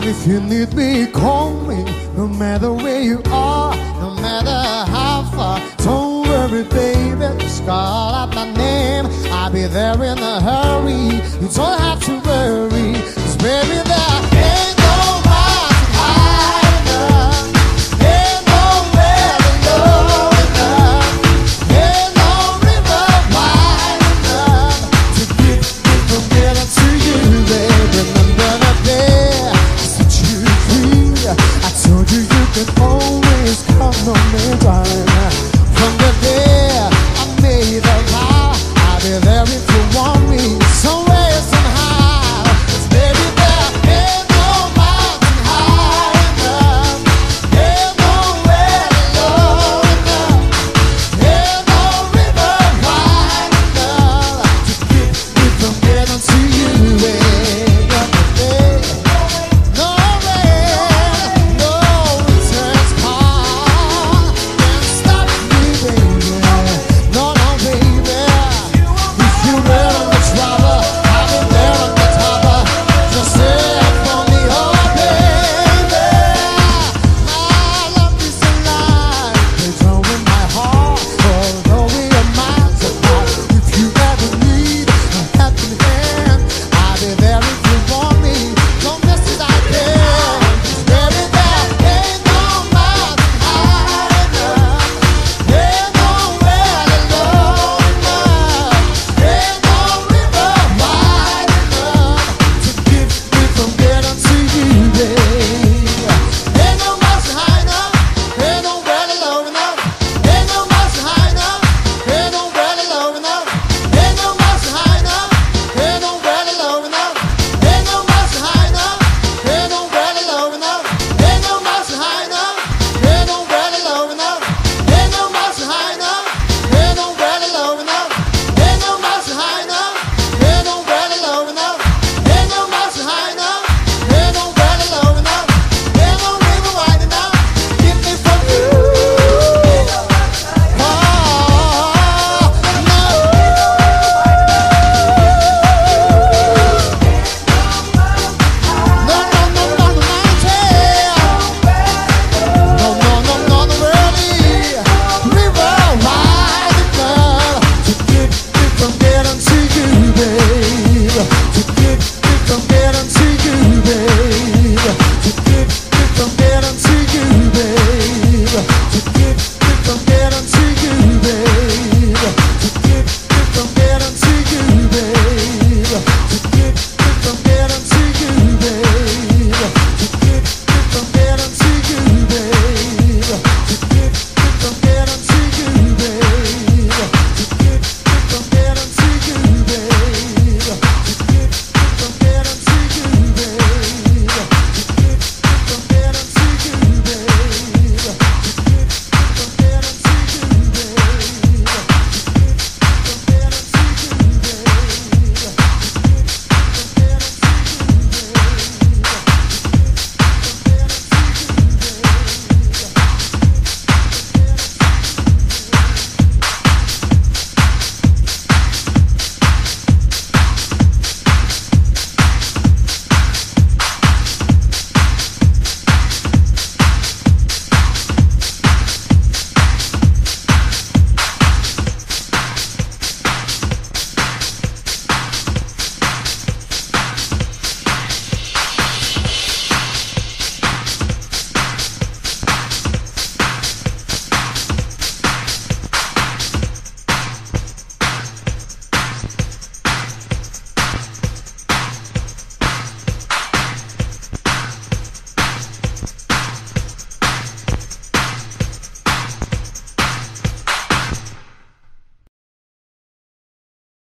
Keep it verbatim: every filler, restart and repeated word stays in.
if you need me, call me. No matter where you are, no matter how far. Don't worry, baby, just call out my name. I'll be there in a hurry. You don't have to worry, 'cause baby, there ain't no mountain high enough, ain't nowhere low enough, ain't no river wide enough to get me from getting to you, baby. Remember the day I set you free, I told you you could always count on me, darling. From the day I made a vow, I'll be there if you want me, some way, somehow. 'Cause baby, there ain't no mountain high enough, ain't nowhere low enough, ain't no river wide enough to keep me from getting to you, baby. No way, no returns call can stop me, baby. No, no, baby. If you were in the trouble, I'll be there on the top. Just say for me, oh baby. My love is alive, it's all in my heart. Although we are miles apart, if you ever need a helping hand, I'll be there if you want me, long as I can. 'Cause baby, there ain't no mountain high enough, ain't nowhere low enough, ain't no river wide enough to keep me from getting to you, babe. Ain't no mountain high enough, ain't nowhere low enough, ain't no mountain high enough, ain't nowhere low enough, ain't no mountain high enough, ain't nowhere low enough, ain't no mountain high enough, ain't nowhere low enough, ain't no mountain high enough, ain't nowhere low enough, ain't no mountain high enough, ain't nowhere low enough, ain't no mountain high enough, ain't nowhere low enough, ain't no mountain high enough, ain't nowhere low enough, ain't no river wide enough, keep me from you. Oh, no. No, no, no, no, the mountain. No, no, no, no, the really river wide enough to keep me from getting to you, babe. To keep me from getting to you, babe.